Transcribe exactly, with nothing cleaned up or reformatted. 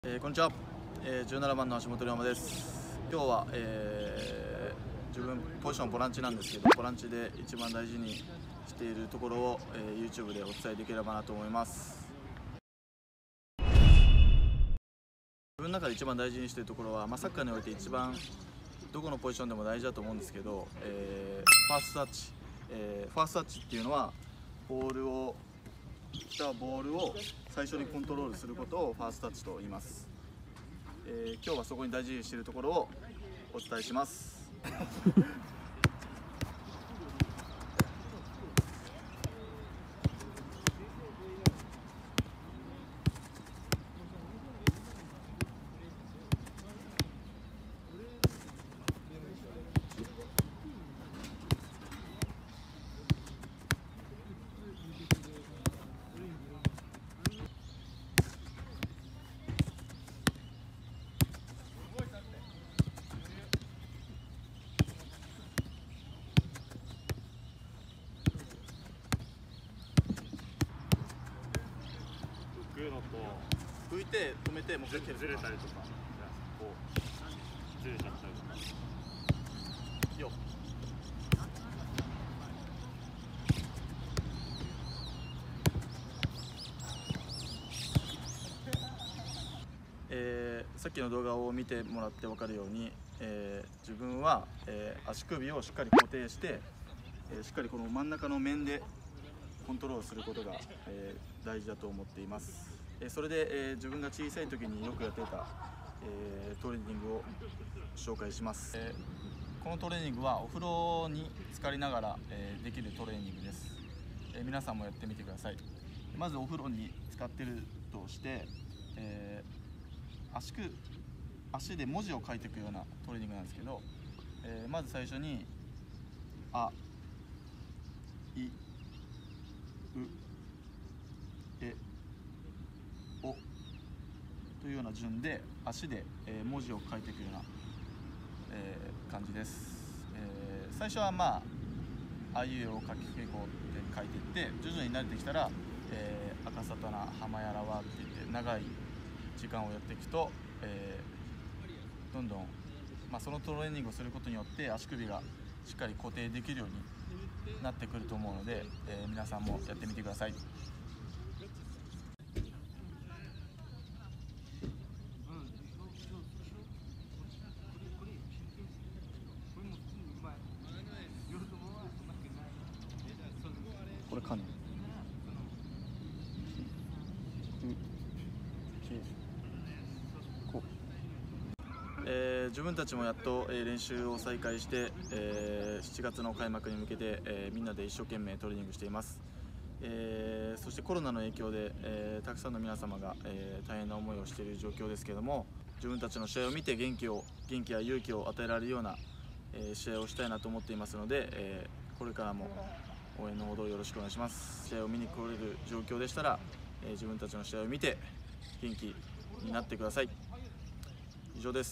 えー、こんにちは、えー、じゅうななばんの橋本龍馬です。今日は、えー、自分ポジションボランチなんですけど、ボランチで一番大事にしているところを、えー、YouTube でお伝えできればなと思います。自分の中で一番大事にしているところは、まあ、サッカーにおいて一番どこのポジションでも大事だと思うんですけど、えー、ファーストタッチ、えー、ファーストタッチっていうのはボールを来たボールを最初にコントロールすることをファーストタッチと言います。えー、今日はそこに大事にしているところをお伝えします。 のと拭いて止めてもう一回蹴るずれたりとか、こうずれちゃったりとかよえー、さっきの動画を見てもらって分かるように、えー、自分は、えー、足首をしっかり固定して、えー、しっかりこの真ん中の面でコントロールすることが、えー、大事だと思っています。えー、それで、えー、自分が小さい時によくやっていた、えー、トレーニングを紹介します。えー、このトレーニングはお風呂に浸かりながら、えー、できるトレーニングです。えー、皆さんもやってみてください。まずお風呂に浸かってるとして、えー、足首足で文字を書いていくようなトレーニングなんですけど、えー、まず最初にあいうえおというような順で足で、えー、文字を書いていくような、えー、感じです。えー、最初はまああいうえを書き稽古って書いていって、徐々に慣れてきたら、えー、赤さたな浜やらはって言って長い時間をやっていくと、えー、どんどん、まあ、そのトレーニングをすることによって足首がしっかり固定できるようになってくると思うので、えー、皆さんもやってみてください。これかね。えー、自分たちもやっと、えー、練習を再開して、えー、しちがつの開幕に向けて、えー、みんなで一生懸命トレーニングしています。えー、そしてコロナの影響で、えー、たくさんの皆様が、えー、大変な思いをしている状況ですけども、自分たちの試合を見て元気を元気や勇気を与えられるような、えー、試合をしたいなと思っていますので、えー、これからも応援のほどよろしくお願いします。試合を見に来れる状況でしたら、えー、自分たちの試合を見て元気になってください。以上です。